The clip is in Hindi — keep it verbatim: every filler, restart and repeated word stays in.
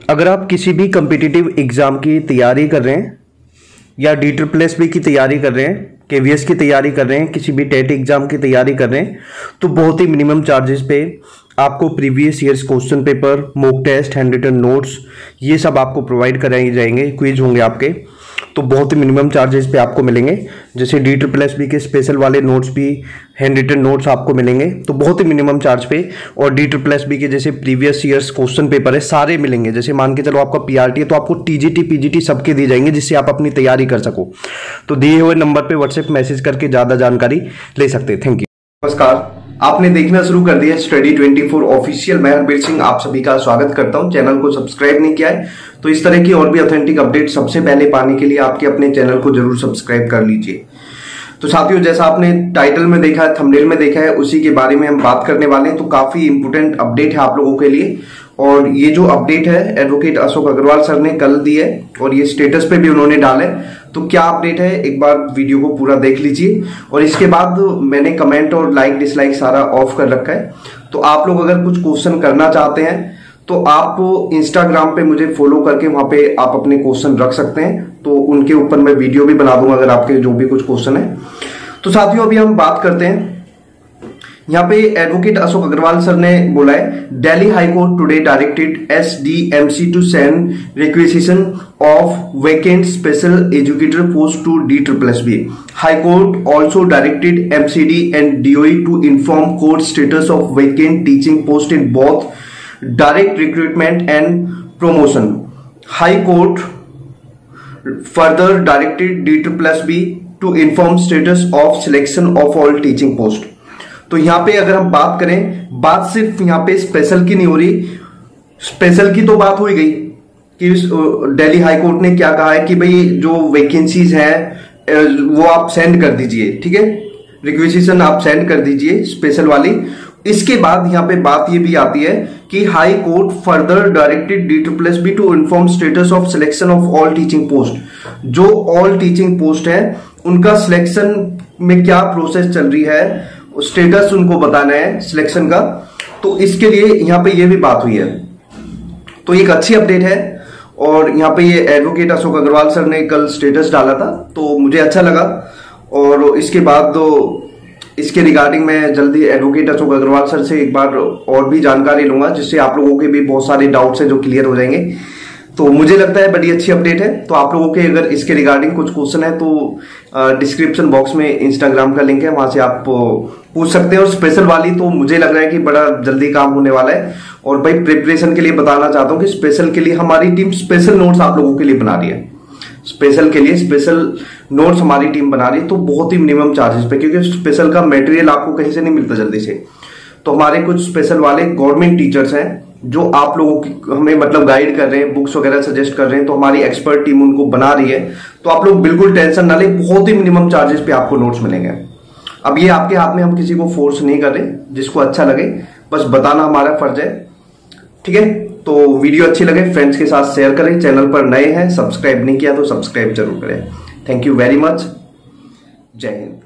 अगर आप किसी भी कम्पिटिटिव एग्ज़ाम की तैयारी कर रहे हैं या डी ट्रिपल एस बी की तैयारी कर रहे हैं, के वी एस की तैयारी कर रहे हैं, किसी भी टेट एग्ज़ाम की तैयारी कर रहे हैं, तो बहुत ही मिनिमम चार्जेस पे आपको previous years question paper, mock test, handwritten notes, ये सब आपको प्रोवाइड कराए जाएंगे। क्विज होंगे आपके, तो बहुत ही मिनिमम चार्जेस पे आपको मिलेंगे। जैसे डी ट्रिपल एस बी के स्पेशल वाले नोट्स भी, हैंड रिटन नोट्स आपको मिलेंगे, तो बहुत ही मिनिमम चार्ज पे। और डी ट्रिपल एस बी के जैसे प्रीवियस ईयर्स क्वेश्चन पेपर है, सारे मिलेंगे। जैसे मान के चलो आपका पी आर टी है, तो आपको T G T, P G T सबके दिए जाएंगे, जिससे आप अपनी तैयारी कर सको। तो दिए हुए नंबर पे व्हाट्सएप मैसेज करके ज़्यादा जानकारी ले सकते हैं। Thank you. नमस्कार, आपने देखना शुरू कर दिया स्टडी ट्वेंटी फोर ऑफिशियल। मैं हरबीर सिंह आप सभी का स्वागत करता हूं। चैनल को सब्सक्राइब नहीं किया है तो इस तरह की और भी ऑथेंटिक अपडेट सबसे पहले पाने के लिए आपके अपने चैनल को जरूर सब्सक्राइब कर लीजिए। तो साथियों, जैसा आपने टाइटल में देखा है, थंबनेल में देखा है, उसी के बारे में हम बात करने वाले हैं। तो काफी इंपोर्टेंट अपडेट है आप लोगों के लिए। और ये जो अपडेट है एडवोकेट अशोक अग्रवाल सर ने कल दी है और ये स्टेटस पे भी उन्होंने डाला है। तो क्या अपडेट है, एक बार वीडियो को पूरा देख लीजिए। और इसके बाद मैंने कमेंट और लाइक डिसलाइक सारा ऑफ कर रखा है। तो आप लोग अगर कुछ क्वेश्चन करना चाहते हैं तो आप इंस्टाग्राम पे मुझे फॉलो करके वहां पे आप अपने क्वेश्चन रख सकते हैं। तो उनके ऊपर मैं वीडियो भी बना दूंगा अगर आपके जो भी कुछ क्वेश्चन है। तो साथियों, अभी हम बात करते हैं। यहाँ पे एडवोकेट अशोक अग्रवाल सर ने बोला है, Delhi high court today directed S D M C to send requisition of vacant special educator post to D triple S B. High court also directed M C D and D O E to inform court status of vacant teaching post in both direct recruitment and promotion. High Court further directed D S S S B to inform status of selection of all teaching post. तो यहाँ पे अगर हम बात करें, बात सिर्फ यहाँ पे स्पेशल की नहीं हो रही। स्पेशल की तो बात हो ही गई कि दिल्ली हाई कोर्ट ने क्या कहा है कि भाई जो वैकेंसीज हैं वो आप सेंड कर दीजिए, ठीक है, रिक्वेजिशन आप सेंड कर दीजिए स्पेशल वाली। इसके बाद यहाँ पे बात ये भी आती है कि high court further directed D triple S B to inform status of selection of all teaching post. जो ऑल टीचिंग पोस्ट है उनका सिलेक्शन में क्या प्रोसेस चल रही है, स्टेटस उनको बताना है सिलेक्शन का। तो इसके लिए यहाँ पे ये भी बात हुई है। तो एक अच्छी अपडेट है। और यहाँ पे ये एडवोकेट अशोक अग्रवाल सर ने कल स्टेटस डाला था, तो मुझे अच्छा लगा। और इसके बाद तो इसके रिगार्डिंग मैं जल्दी एडवोकेट अशोक अग्रवाल सर से एक बार और भी जानकारी लूंगा, जिससे आप लोगों के भी बहुत सारे डाउट्स हैं जो क्लियर हो जाएंगे। तो मुझे लगता है बड़ी अच्छी अपडेट है। तो आप लोगों के अगर इसके रिगार्डिंग कुछ क्वेश्चन है तो डिस्क्रिप्शन बॉक्स में इंस्टाग्राम का लिंक है, वहां से आप पूछ सकते हैं। और स्पेशल वाली तो मुझे लग रहा है कि बड़ा जल्दी काम होने वाला है। और भाई प्रिपरेशन के लिए बताना चाहता हूँ कि स्पेशल के लिए हमारी टीम स्पेशल नोट्स आप लोगों के लिए बना रही है। स्पेशल के लिए स्पेशल नोट्स हमारी टीम बना रही है, तो बहुत ही मिनिमम चार्जेस पे, क्योंकि स्पेशल का मटेरियल आपको कहीं से नहीं मिलता जल्दी से। तो हमारे कुछ स्पेशल वाले गवर्नमेंट टीचर्स हैं जो आप लोगों की हमें मतलब गाइड कर रहे हैं, बुक्स वगैरह सजेस्ट कर रहे हैं। तो हमारी एक्सपर्ट टीम उनको बना रही है। तो आप लोग बिल्कुल टेंशन ना लें, बहुत ही मिनिमम चार्जेस पे आपको नोट्स मिलेंगे। अब ये आपके हाथ में, हम किसी को फोर्स नहीं कर रहे, जिसको अच्छा लगे बस बताना हमारा फर्ज है, ठीक है। तो वीडियो अच्छी लगे फ्रेंड्स के साथ शेयर करें। चैनल पर नए हैं, सब्सक्राइब नहीं किया तो सब्सक्राइब जरूर करें। Thank you very much. जय हिंद।